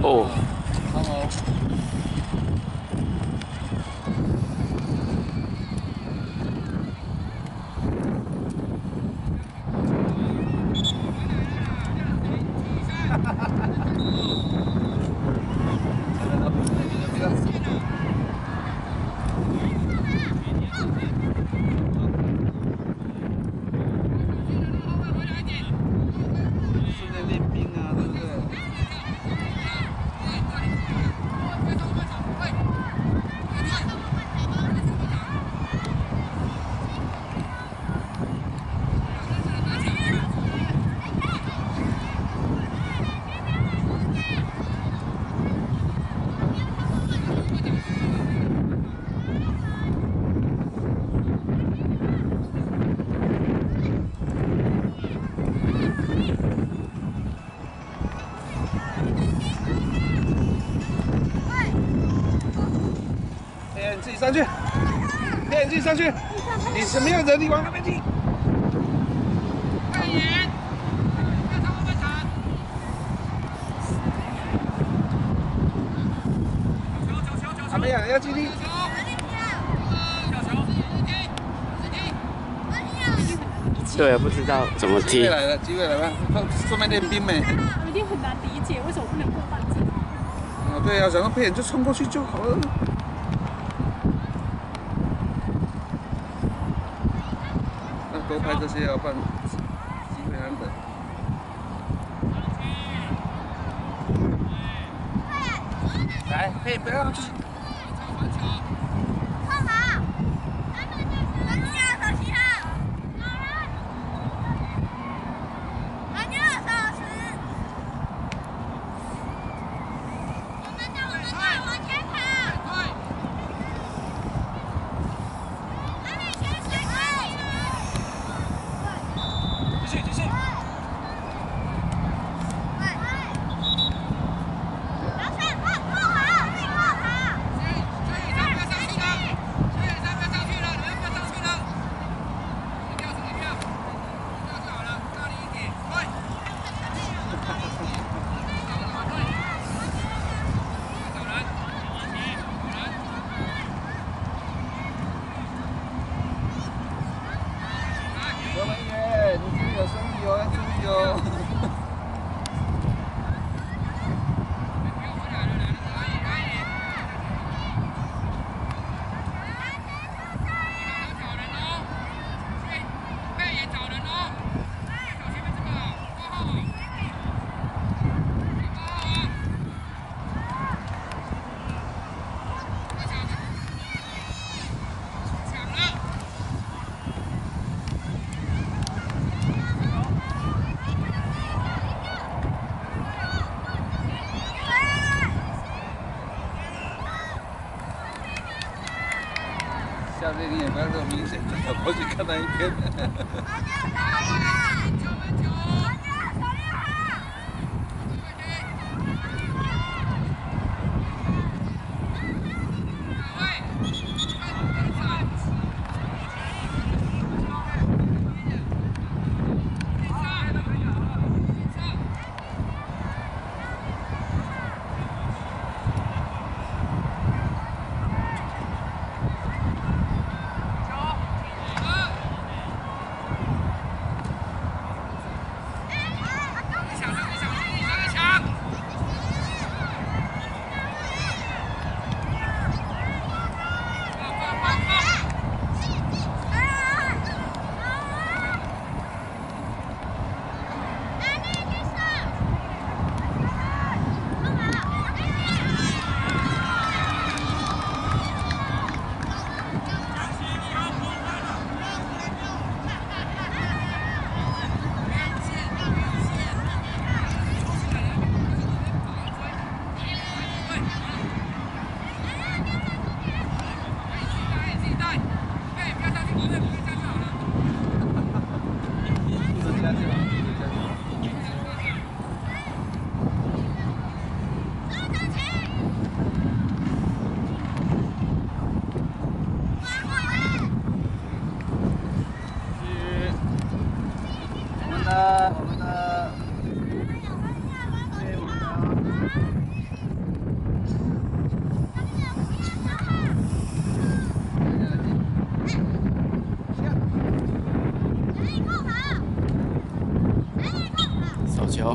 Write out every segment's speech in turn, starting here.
哦， 好哦。哈哈哈哈哈！顺便练兵啊，对不对？你自己上去，你自己上去，你什么样的你往那边踢。快点，要超过半场。球，没有，要尽力。 对啊，不知道怎么踢。 机会来了，机会来了，顺便练兵呗。 我一定很难理解为什么不能过半场。 啊，对啊，然后佩眼就冲过去就好了。多拍这些要办机会难得。来，嘿，不要去。 看好，蓝尼尔手7号，蓝尼尔手10。我们的，往前跑。阿美先生， 继续。刘文远，你注意有生意哦，要注意哦。下面你也不要这么明显，就走过去看那一边。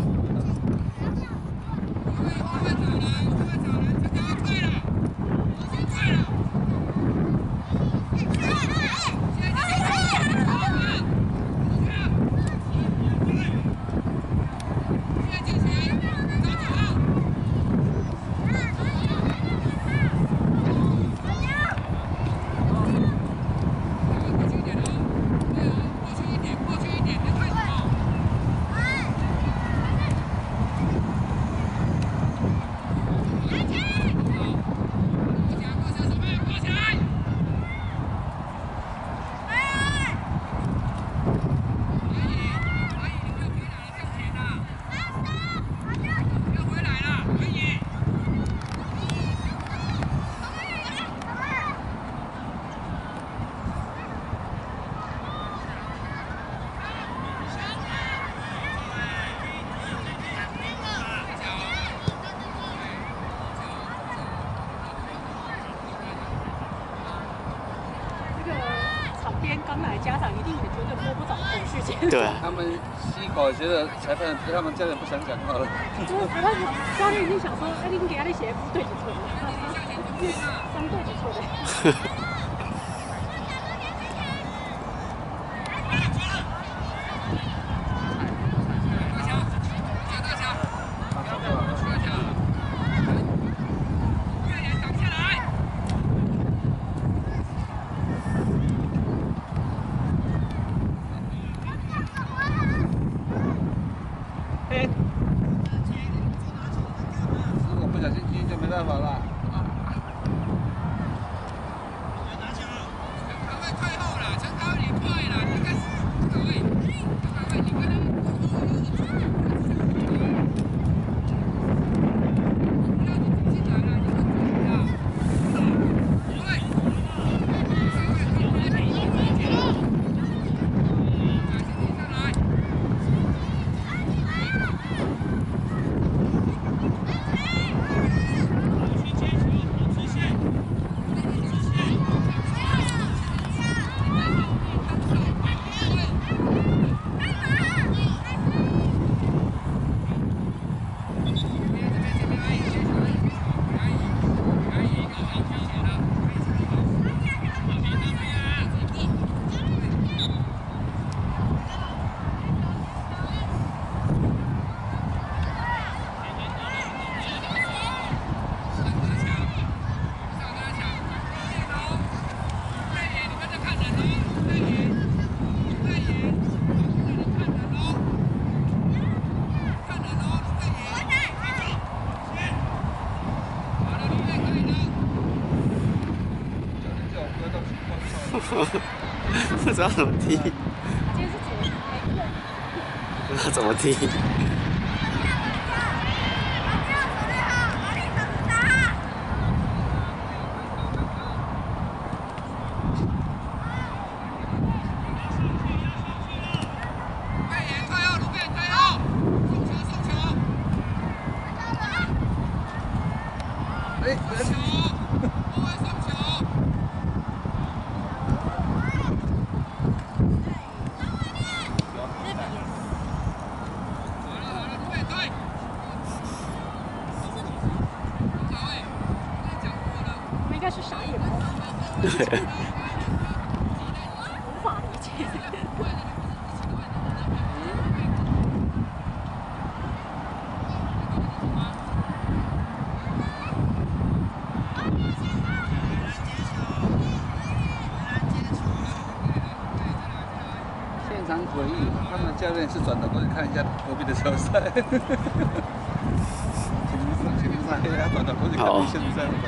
哦。 刚来家长一定也觉得摸不着头绪。 对。 他们吸口觉得裁判他们家人不想讲话了。 裁判家人一定想说，哎，你给他的鞋不对几寸，三对几寸的。 如果不小心踢就没办法了。 不知道怎么踢。 今天是左踢， 不知道怎么踢。 哎，不要应该是傻眼猫， 对。 无法理解。 现场诡异，他们教练是转头过去看一下隔壁的球赛。前面上黑，他转头过去看现在的。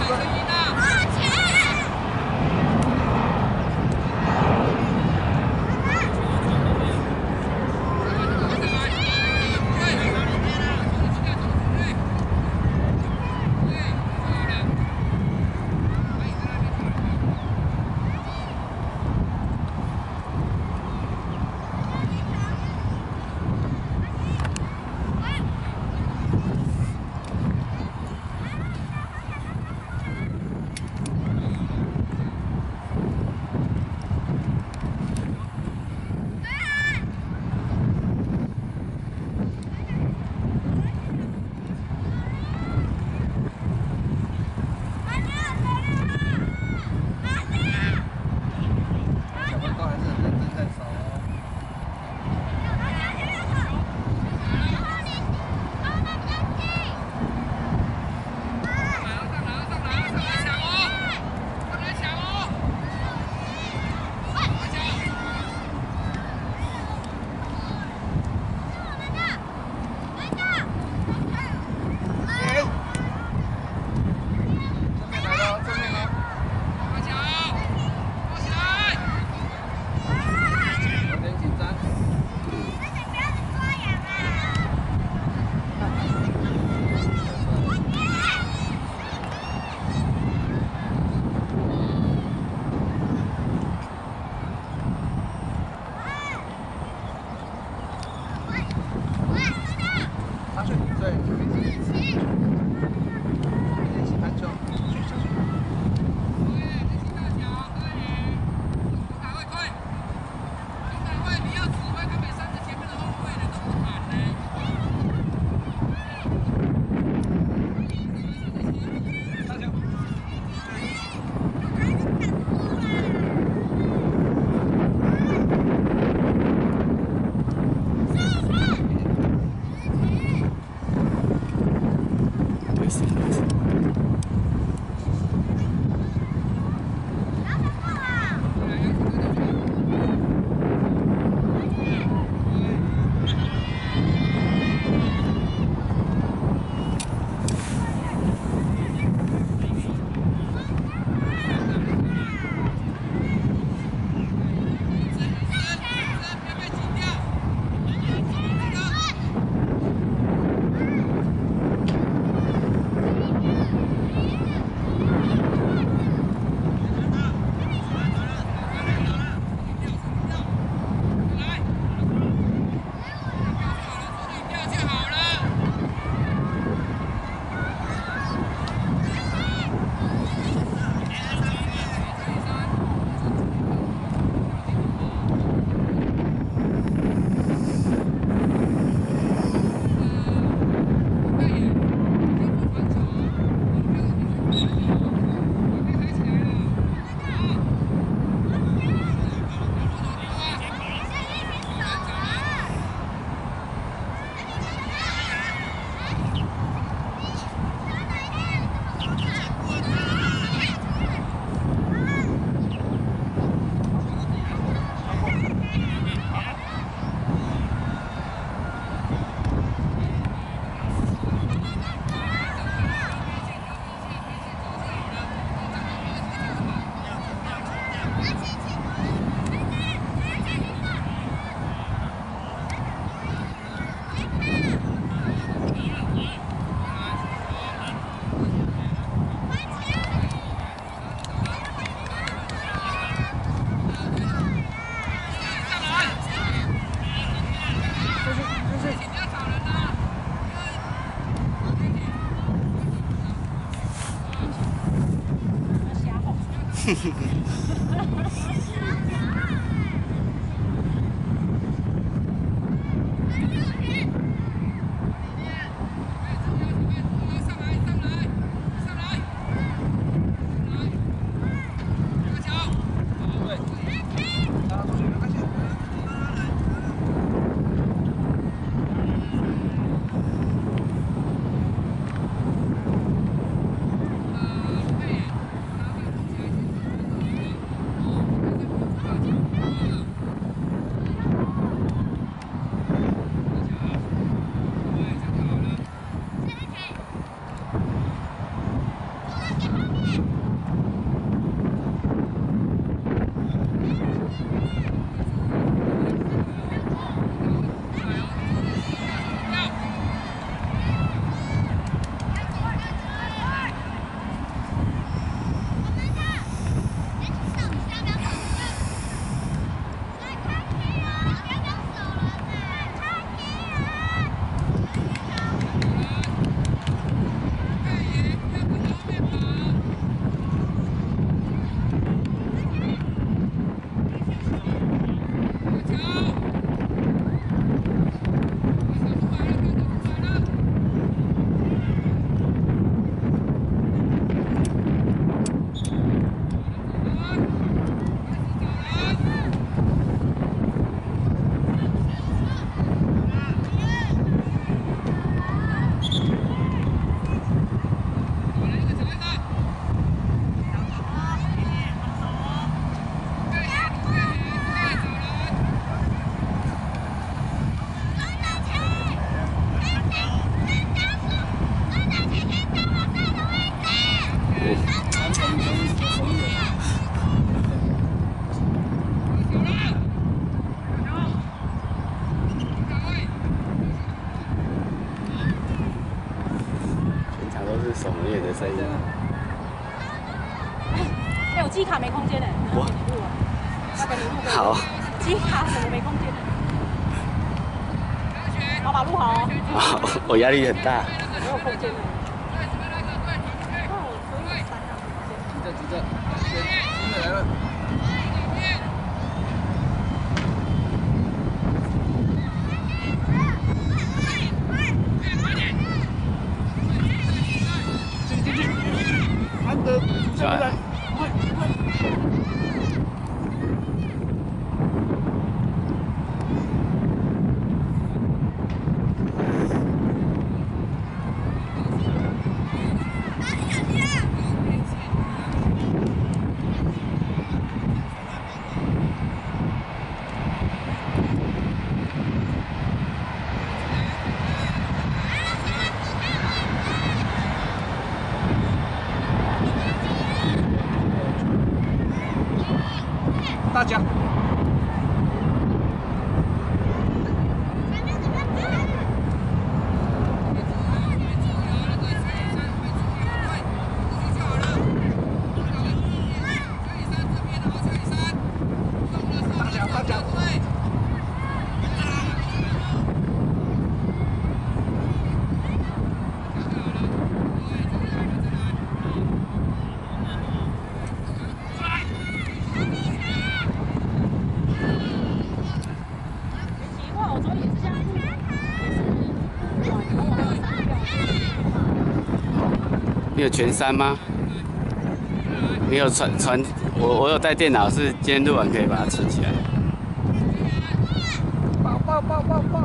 Hãy subscribe cho kênh Ghiền Mì Gõ để không bỏ lỡ 爽烈的声音。 哎，我机卡没空间呢。 哇！ 要跟你录。 好。 机卡什么没空间？好，把录好哦。 好，我压力很大。 没有空间了。 急着，新的来了。进去，安德出下来，快！大家。 你有全删吗？你有传，我有带电脑，是今天录完可以把它存起来。 抱！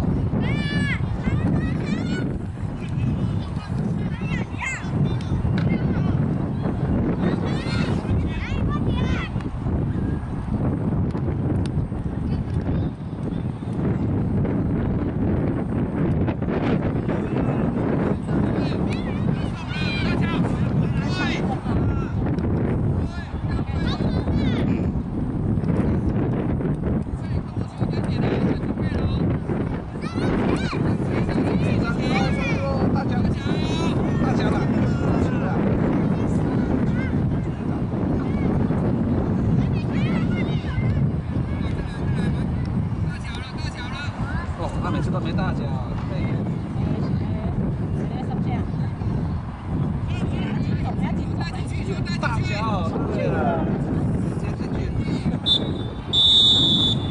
他每次都没大脚，大脚，对了，直接进去。